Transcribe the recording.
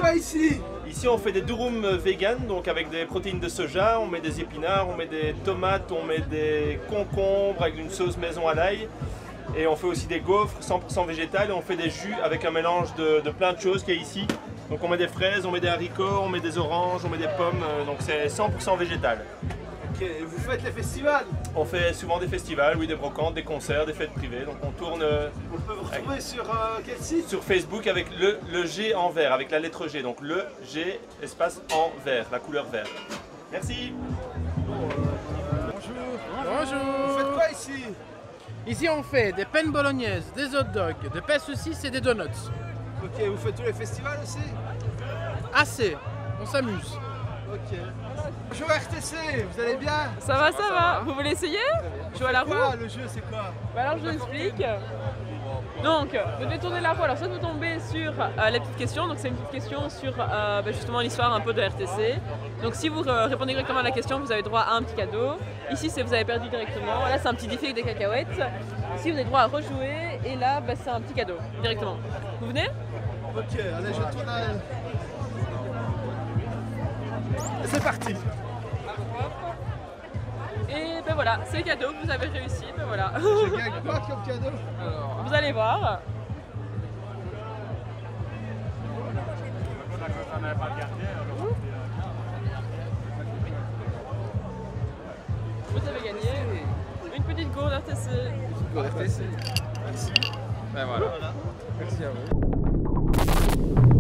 quoi ici? Ici on fait des durum vegan, donc avec des protéines de soja, on met des épinards, on met des tomates, on met des concombres avec une sauce maison à l'ail. Et on fait aussi des gaufres 100% végétales et on fait des jus avec un mélange de plein de choses qu'il y a ici. Donc on met des fraises, on met des haricots, on met des oranges, on met des pommes, donc c'est 100% végétal. Ok, vous faites les festivals? On fait souvent des festivals, oui, des brocantes, des concerts, des fêtes privées. Donc on tourne On peut vous retrouver sur quel site? sur Facebook avec le G en vert, avec la lettre G. Donc le G espace en vert, la couleur vert. Merci. Bonjour. Vous faites quoi ici? Ici on fait des penne bolognaises, des hot dogs, des pains saucisses et des donuts. Ok, vous faites tous les festivals aussi? Assez, on s'amuse. Ok. Bonjour RTC, vous allez bien? Ça va. Vous voulez essayer? Jouer à la roue? Quoi, le jeu c'est quoi? Bah alors je vous explique. Donc, vous devez tourner la roue. Alors soit vous tombez sur les petites questions. Donc c'est une petite question sur justement l'histoire un peu de RTC. Donc si vous répondez directement à la question, vous avez droit à un petit cadeau. Ici c'est vous avez perdu directement. Là c'est un petit défi avec des cacahuètes. Ici vous avez droit à rejouer. Et là bah, c'est un petit cadeau directement. Vous venez? Ok, allez je tourne à... C'est parti. Et ben voilà, c'est cadeau, vous avez réussi, ben voilà. Je gagne quoi comme cadeau? Vous allez voir. Vous avez gagné une petite gourde RTC. RTC. Merci. Ben voilà. Merci à vous.